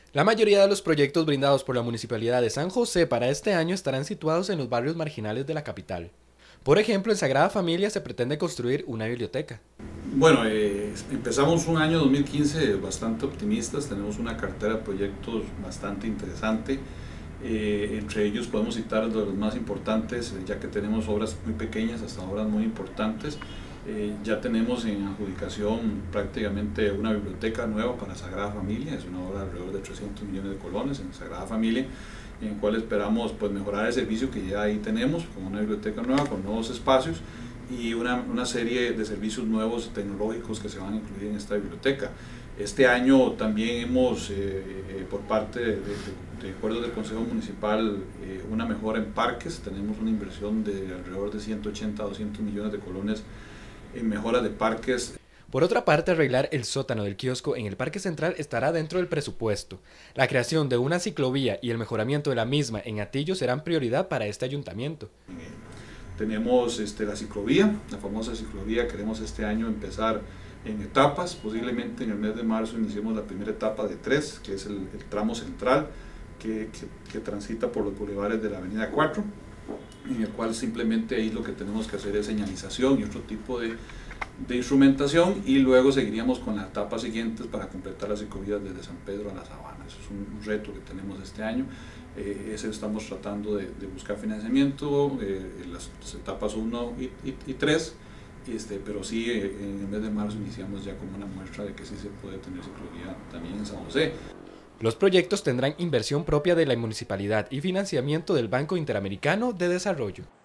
La mayoría de los proyectos brindados por la Municipalidad de San José para este año estarán situados en los barrios marginales de la capital. Por ejemplo, en Sagrada Familia se pretende construir una biblioteca. Bueno, empezamos un año 2015 bastante optimistas, tenemos una cartera de proyectos bastante interesante. Entre ellos podemos citar de los más importantes, ya que tenemos obras muy pequeñas hasta obras muy importantes. Ya tenemos en adjudicación prácticamente una biblioteca nueva para Sagrada Familia, es una obra de alrededor de 300 millones de colones en Sagrada Familia, en el cual esperamos pues, mejorar el servicio que ya ahí tenemos, con una biblioteca nueva, con nuevos espacios y una serie de servicios nuevos tecnológicos que se van a incluir en esta biblioteca. Este año también hemos, por parte de acuerdos del Consejo Municipal, una mejora en parques. Tenemos una inversión de alrededor de 180 a 200 millones de colones en mejoras de parques. Por otra parte, arreglar el sótano del kiosco en el Parque Central estará dentro del presupuesto. La creación de una ciclovía y el mejoramiento de la misma en Atillo serán prioridad para este ayuntamiento. Tenemos la ciclovía, la famosa ciclovía. Queremos este año empezar en etapas, posiblemente en el mes de marzo iniciemos la primera etapa de 3, que es el tramo central que transita por los bulevares de la avenida 4, en el cual simplemente ahí lo que tenemos que hacer es señalización y otro tipo de instrumentación, y luego seguiríamos con las etapas siguientes para completar las ciclovías desde San Pedro a La Sabana. Eso es un reto que tenemos este año. Estamos tratando de buscar financiamiento en las etapas 1 y 3, pero sí en el mes de marzo iniciamos ya como una muestra de que sí se puede tener ciclovía también en San José. Los proyectos tendrán inversión propia de la municipalidad y financiamiento del Banco Interamericano de Desarrollo.